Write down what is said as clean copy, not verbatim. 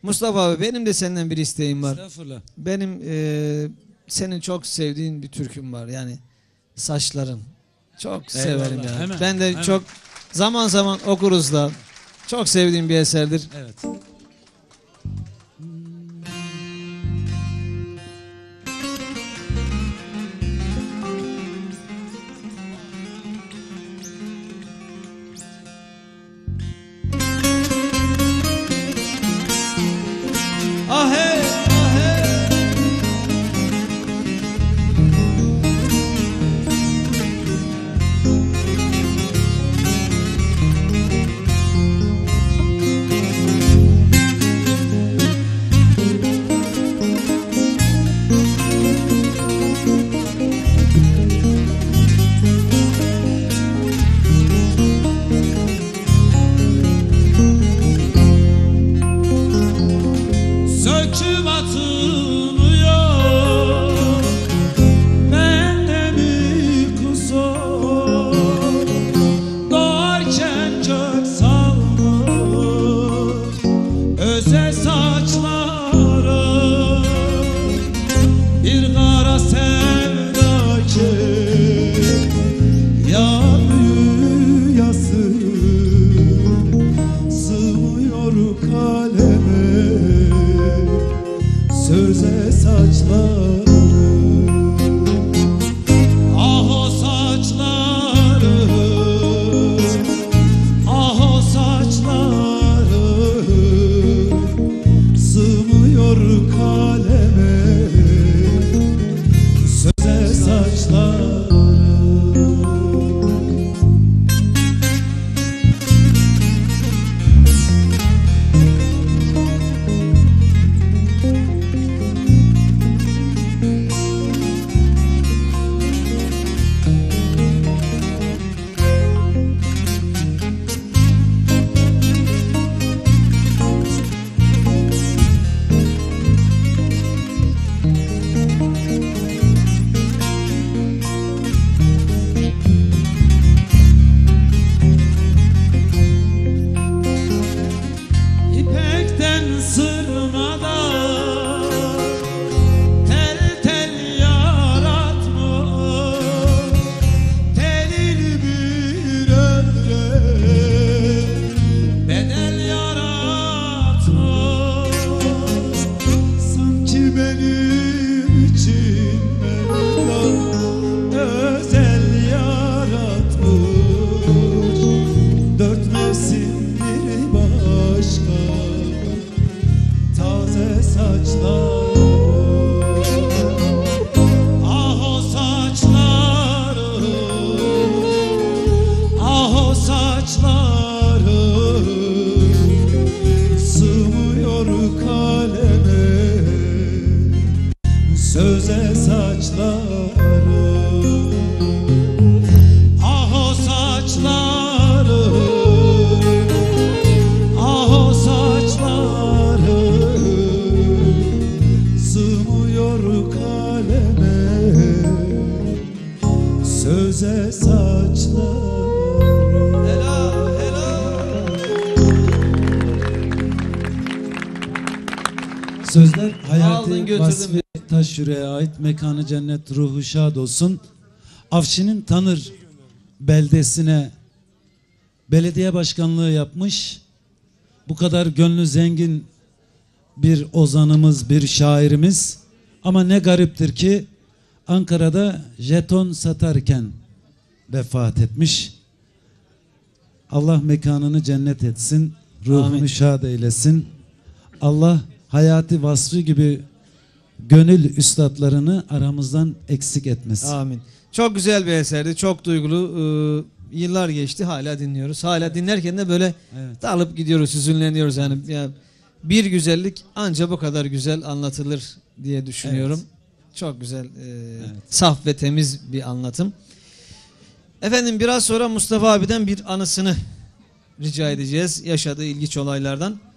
Mustafa abi, benim de senden bir isteğim var. Estağfurullah. Benim senin çok sevdiğin bir türküm var. Yani saçların. Çok severim yani. Hemen, Ben de hemen. çok zaman zaman okuruz da. Çok sevdiğim bir eserdir. Evet. Ah hey, ah hey. Söküp atılıyor bende bir kusur, doğarken kök salmış öze saçları, bir kara sevda ki yanıyası sığmıyor kaleme, söze saçları. Ah o saçları, ah o saçları, sığmıyor kaleme, söze saçları. İpekten sırmadan tel tel yaratmış, telil bir ömre bedel yaratmış. Sanki benim için Mevlam özel yaratmış, dört mevsim bir başka taze saçları. Ah o saçları, ah o saçları, sığmıyor kaleme, söze saçları. Ah o saçları, ah o saçları, sığmıyor kaleme, söze saçları. Helal, helal. Sözler Aldın Hayati götürdün. Vasfi Taşyüre'ye ait, mekanı cennet, ruhu şad olsun. Afşin'in Tanır beldesine belediye başkanlığı yapmış. Bu kadar gönlü zengin bir ozanımız, bir şairimiz. Ama ne gariptir ki Ankara'da jeton satarken vefat etmiş. Allah mekanını cennet etsin, ruhunu Amin. şad eylesin. Allah Hayati Vasfi gibi gönül üstadlarını aramızdan eksik etmesin. Amin. Çok güzel bir eserdi. Çok duygulu. Yıllar geçti, hala dinliyoruz. Hala dinlerken de böyle Evet. dalıp gidiyoruz, hüzünleniyoruz yani. Ya, bir güzellik anca bu kadar güzel anlatılır diye düşünüyorum. Evet. Çok güzel, saf ve temiz bir anlatım. Efendim, biraz sonra Mustafa abiden bir anısını rica edeceğiz yaşadığı ilginç olaylardan.